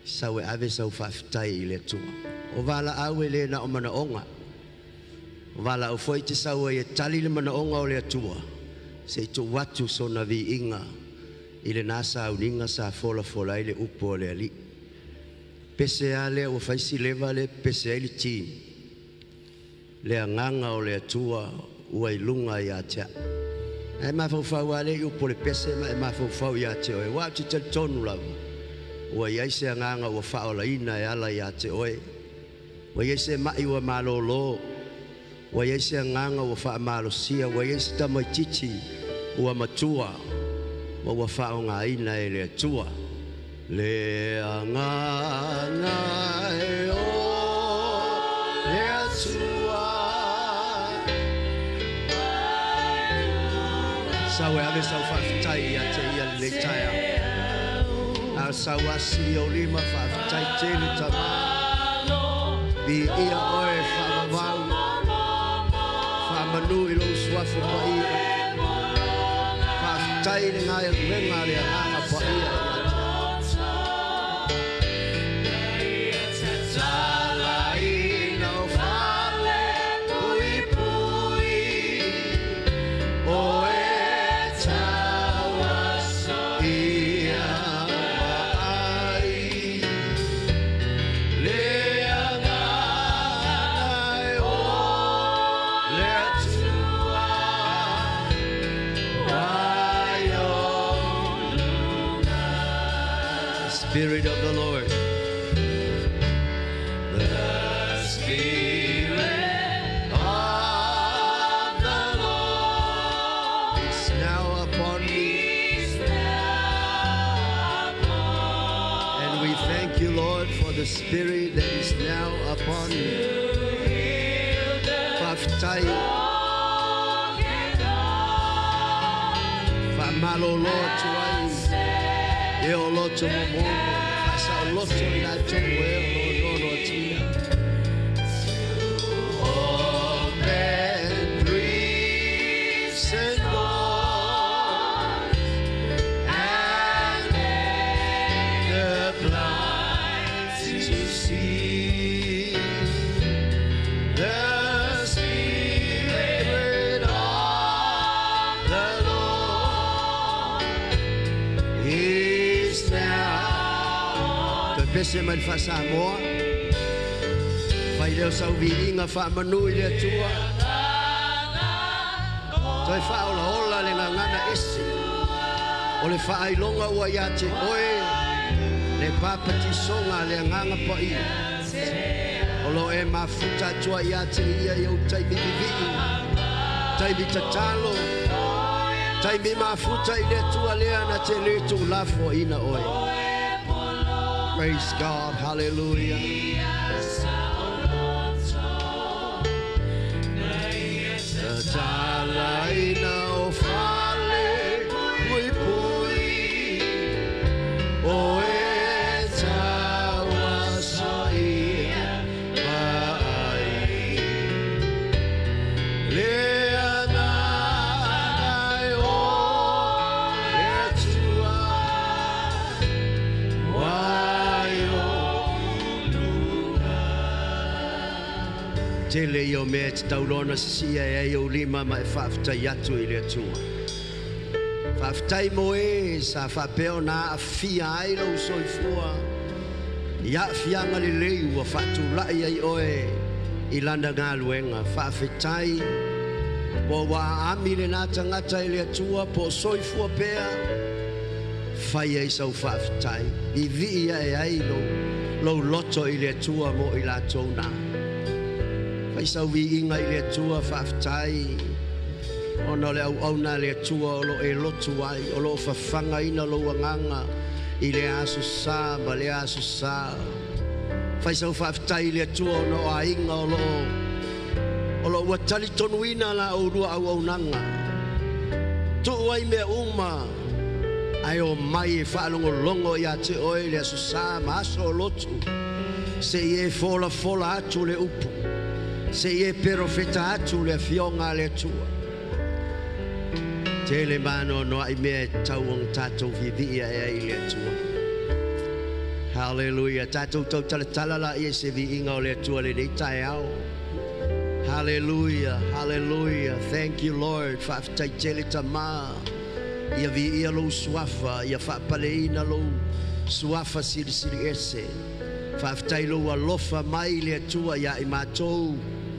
Sawe ave sau whaafitai I le tua. O wala awe le na o mana onga. O wala o foi te sawe e tali le mana onga o le tua. Se to watu so na vi inga. I le nasa uninga sa fola fola I le upo o le ali. Pese a le o faisi leva le pese a le team. Le anganga o le tua ua ilunga I atea. E mawhau ale I upo le pese ma e mawhau I atea. E watu te tonu lawa. Ua iaise anganga ua whaola ina e ala I ate oe. Ua iaise mai ua malolo. Ua iaise anganga ua wha malosia. Ua iaise tamai titi ua matua. Ua whaonga ina e le tua. Le anganga e o le atua. Sawe ave sau whawhitai I ate ia le taia. Sawasi o lima whaafitai tele tama Bi ia oe whaamawau Whaamanu I lo swafu pa ia Whaafitai le ngai ruenga le anganga pa ia Spirit of the Lord. The Spirit of the Lord is now upon me. And we thank you, Lord, for the Spirit that is now upon me. Whaafitai. Whaamalolo tuai. E o loto momo, fasa o loto na tumu e o nono tia. All men dreams and gods, and the blind to see. The Spirit of the Lord is now. Pese mai fasa moa. Fai leo sau viinga fa manu I le tua. Toi fa ola ola le ngana ese. O le fa ai longa ua ia te oe. Le papa ti songa le nganga pa ia. O lo e mafuta tua ia te ia iau tai bibi. Tai bitatalo. Tai mi mafuta I le tua lea na te le tu lafo ina oe. Praise God, hallelujah. Tele yo me te taurona sia e o lima mai whaafitai atu I le atua. Whaafitai mo e sa whapeo na a fia ai lau soifua. Ia fianga le leu a whatu lai ai oe I landa ngā luenga. Whaafitai po wa ami le nā tangata I le atua po soifua pea. Whai ai sau whaafitai. I vi ia e ai lau loto I le atua mo I la tau nā. Isa wi inga I le tua whaafitai. Ona le au na le tua o lo e lotu ai. O lo whawhanga ina lo wanganga. I le asu sā ma le asu sā. Whaisau whaafitai le tua o no a inga o lo watali tonu ina la o rua au nanga. Tu ai mea uma. Ai o mai e whaalongo longo I a te oe le asu sā ma aso o lotu. Se ie fola atu le upu. Se ie perofeta atu le fionga le tua. Tele mano no ai mea tauang tatou vivia e ai le tua. Hallelujah. Tatou tau tala la ia se vi inga o le atua le nei tae au. Hallelujah. Hallelujah. Thank you, Lord. Whaafitai tele tama. Ia vi ia lo suafa. Ia whaapaleina lo suafa siri siri ese. Whaafitai lo alofa mai le atua ia i mātou.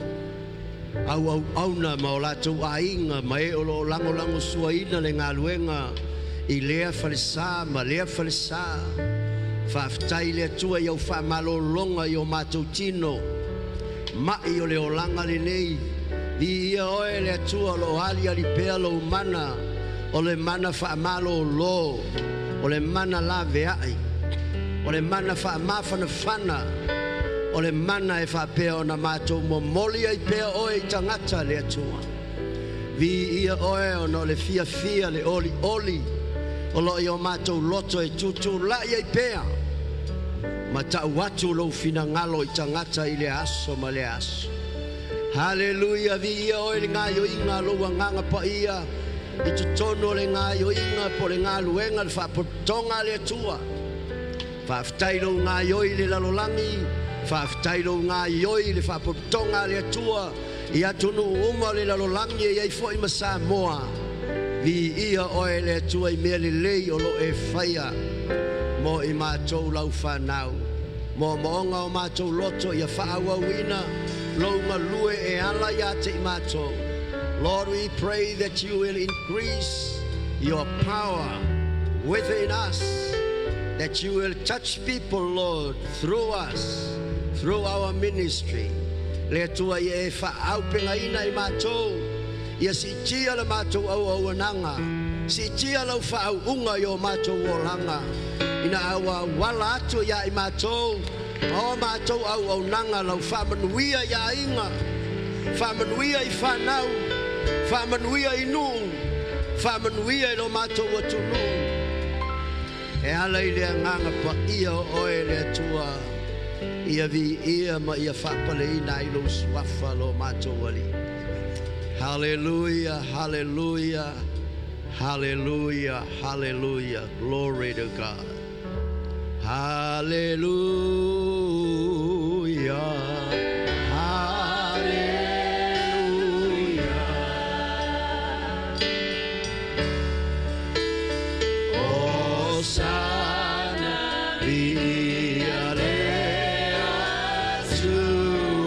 Au auna ma o lātou ainga ma e o lo lango lango suaina le ngā luenga. I lea whalesa ma lea whalesa. Whaafitai le atua iau whaamalo longa i o mātou tino. Mai o le olanga le nei. I ia oe le atua lo ali ali pea lo mana. O le mana whaamalo lo. O le mana la veai. O le mana whaamawhana whana. O le mana e whaapea o na mātou mo moli ai pea oe i tangata le atua. Vi ia oe o no le fia fia le oli oli. O lo i o mātou loto e tutu lai ai pea. Ma tau watu lo fina ngalo i tangata i le aso ma le aso. Hallelujah, vi ia oe le ngā yo inga lo wa nganga pa ia. I tutono le ngā yo inga po le ngā luenga le whaapotonga le atua. Whaafitai lo ngā yo i le lalolangi. Whaafitai lo ngā yo i le whaapotonga le atua. I atunu uma le lalolangi e ai fo i masa moa. Vi ia oe le atua i mea le lei o lo e whaia. Mo i mātou lau whanau. Mo moonga o mātou loto i a whaawawina. Lounga lue e ala ia te i mātou. Lord, we pray that you will increase your power within us. That you will touch people, Lord, through us, through our ministry. Le tua i e whaaupenga ina i mātou. Ia si tia le mātou au auananga. Si tia lau whaau unga i o mātou olanga. Ina awa wala atu ia i mātou. O mātou au au nanga lau whamanuia ia inga. Whamanuia i whanau. Whamanuia i nū. Whamanuia i lo mātou atu nū. E ala i lea nganga pa ia o oe lea tua. Ia vi ia ma ia whapale ina i lo swafa lo mātou wali. Hallelujah, hallelujah, hallelujah, hallelujah. Glory to God. Hallelujah, hallelujah. Hosanna be alleluia to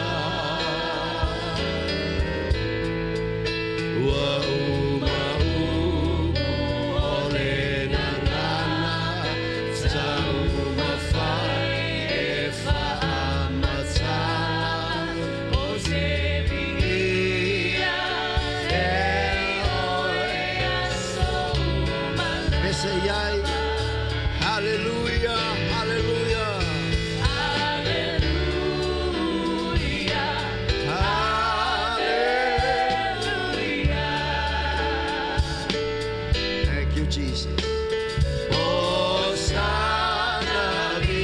Hallelujah, hallelujah. Hallelujah. Hallelujah. Thank you, Jesus. Hosanna be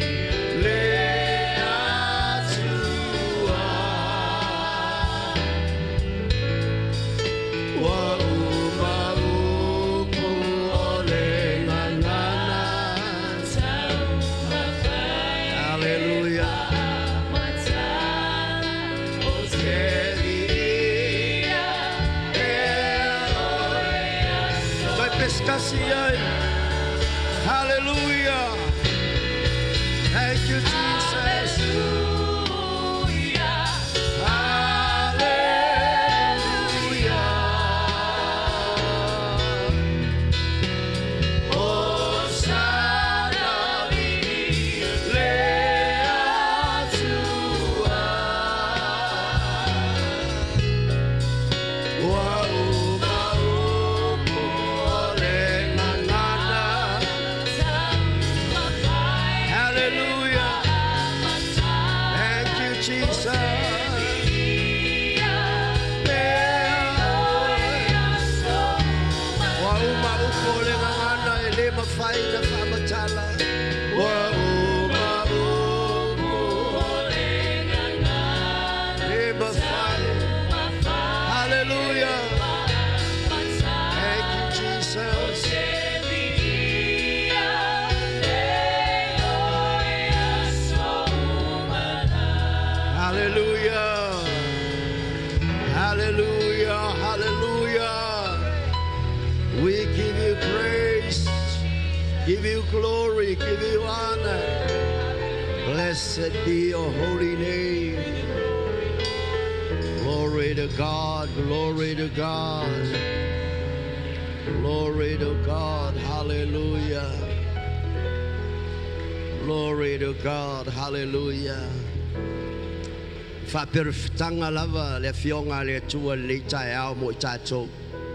hallelujah. Thank you, Jesus. Hallelujah. Hallelujah. Hallelujah. Hallelujah. We give you praise, give you glory, give you honor. Blessed be your holy name. Glory to God, glory to God. Glory to God, hallelujah. Glory to God, hallelujah. Fa perfettanga lava le fionga le tua le tai au mo tato.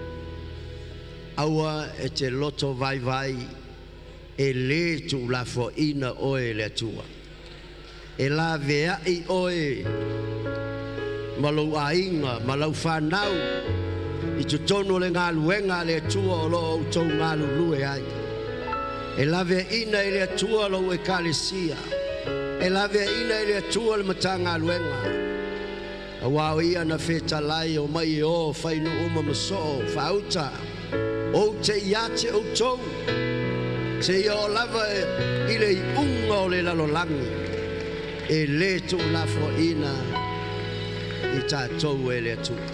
Aua e te loto vai vai e le tu la fo ina oe le tua. E la vea I oe malau ainga, malau whanau I tu tono le ngā luenga le tua o lo o tau ngā lulue ai. E la vea ina I le tua lo e kalesia. E la vea ina I le tua le mata ngā luenga. A wau ia na wheta lai o mai o whainu uma maso whauta. O te iate o tau. Te ia o lava I le unga o le lalolangi. E le tu la fo ina I tātou e le tu.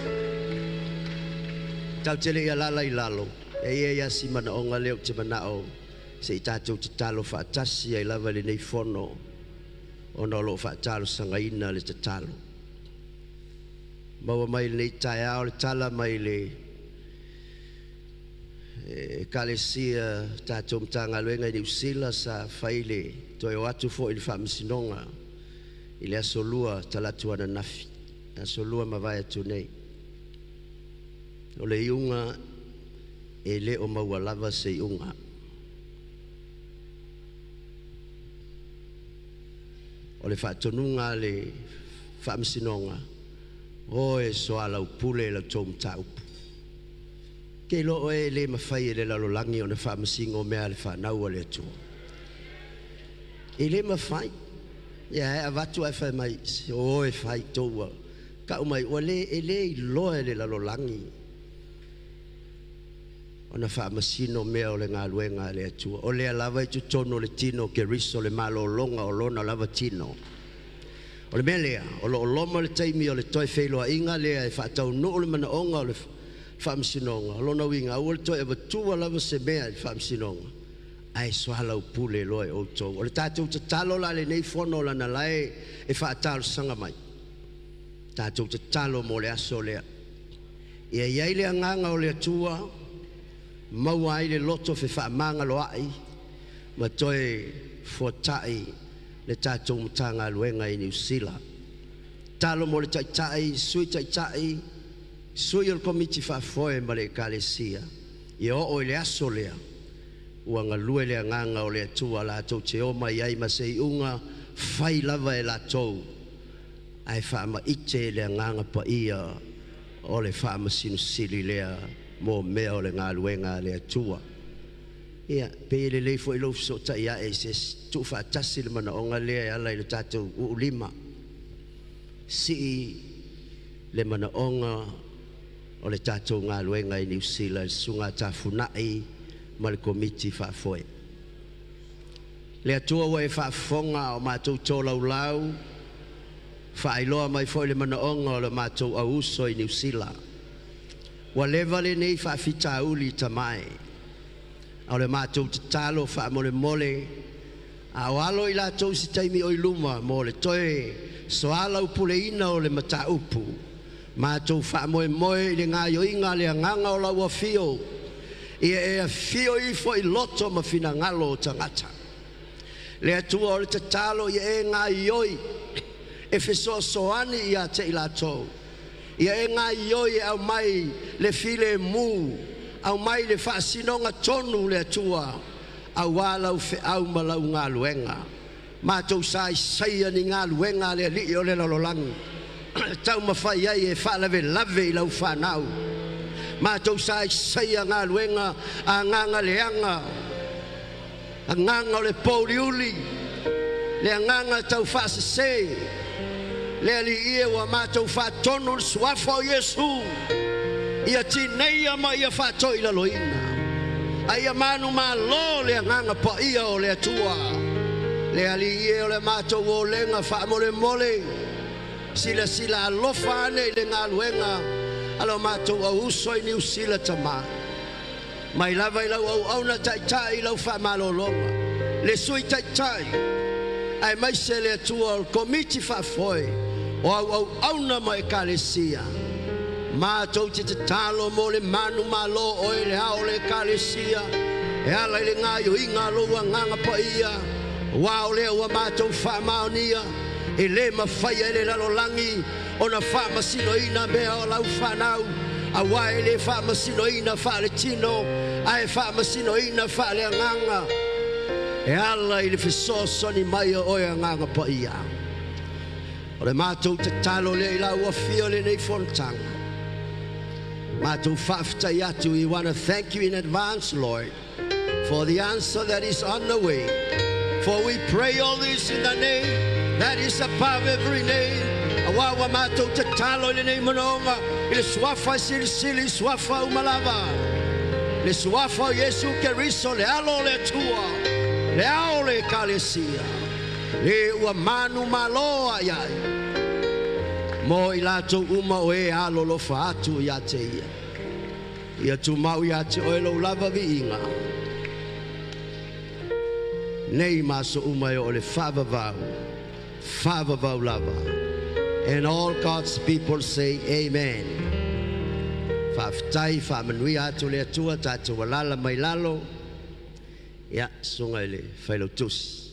Tau te le ia lala I lalo. E ia ia si mana o ngā leo te manao. Se I tātou te talo whaatasi ai lava le nei whono. O no lo whaatalo sanga ina le te talo. Maua mai le tai ao le tala mai le kalesia tātou mtanga luenga I Niusila sa whaile toi o atu fo I le whaamisinonga I le asolua talatu ana nafi asolua mawai atu nei o le iunga e le o maua lava se iunga o le whaatonunga le whaamisinonga o e soala upule la tom taupu. Ke lo e le mawhai e le lalolangi o na whaamasingo mea le whanau le atua. E le mawhai. Ia e avatu e whai mai o e whai toua. Ka umai o le e le I loe le lalolangi. O na whaamasino mea o le ngā luenga le atua. O le alava I tu tono le tino ke riso le malo longa o lona lava tino. O le mea lea, o lo loma le taimi o le toi whailoa inga lea e whaatau no o le mana onga o le whaamsinonga. O lona winga, o le toi e watua lava se mea le whaamsinonga. Ai sohala upule loe o tau. O le tātou te talo la le nei whono la na lae e whaatalo sanga mai. Tātou te talo mo le aso lea. Ia iai le anganga o le atua, maua ai le loto fe whaamanga lo ai, ma toi fotai le tātou mtanga luenga I Niusila. Talo mo le taitai, sui o le komiti whaafoe ma le kalesia. I o le aso lea, ua ngalue le anganga o le atua la tau te oma iai ma se iunga, whai lava e la tau. Ai whaama ite le anganga pa ia o le whaama sinusili lea mo mea o le ngā luenga le atua. Ia, pe le leifo I lo so ta ia e se tu whaatasi le mana onga lea e ala I le tātou ulima. Si le mana onga o le tātou ngā luenga I Niusila sunga tā funai ma le komiti whaafoe. Le atua wa e whaafonga o mātou tō lau whaailoa mai foi le mana onga o le mātou auso I Niusila. Wa leva le nei whaafita uli tamai. O le mātou te talo wha mole mole. A walo I lātou si taimi o luma mo le toe. So ala upule ina o le mata upu. Mātou wha moe moe le ngā yoinga le anganga o la ua fio. Ia e a fio I fo I loto ma fina ngalo o tangata. Le atua o le te talo ia e ngā ioi. E fesoa soani ia te I lātou. Ia e ngā ioi au mai le file mu. Au mai le whaasinonga tonu le atua. Au walau fe au malau ngā luenga. Mātou sai saia ni ngā luenga le li o le lalolangi. Tau mawhai ai e whaalawe lave I lau whanau. Mātou sai saia ngā luenga a nganga leanga. A nganga o le pouliuli. Le nganga tau whaasase. Le ali ia wa mātou whaatonu le suafa o Yesu. Ia tinei ama ia whaatoi la loina. Aia manu ma lo le nganga pa ia o le atua. Le ali ia o le mātou o lenga wha mole mole. sila alofa ane le ngā luenga alo mātou au uso i New Zealand tama mai lava i lau au na tai i lau whamalolonga le sui tai ai mai se le atua o komiti whafoi o au na mai kalesia mātou te talo mo le manu malo o le hao le kalesia e ala le ngā yo i ngā loa nganga pa ia wa o le ua mātou whamaonia e le mawhaia e le lalolangi o na whamasino ina mea o lau whanau a wae le whamasino ina wha le tino a e whamasino ina wha le anganga e ala i le whisosoni mai o e anganga pa ia o le mātou te talo le i lau a fio le nei fontanga mātou whaftai atu. We want to thank you in advance, Lord, for the answer that is on the way. For we pray all this in the name that is above every name. Awawa mātou te talo le nei mononga i le suafa sili suafa umalava le suafa o Yesu Keriso le alo le tua le ao le kalesia le ua manu maloa iai mo i latou uma o e alo lofa atu ia te ia tu mau ia te o e lau lava viinga nei maso uma o le whavavau lava. And all God's people say amen. Whaftai whamanui atu le atua tātua lala mai lalo ia sunga ele whailau tusi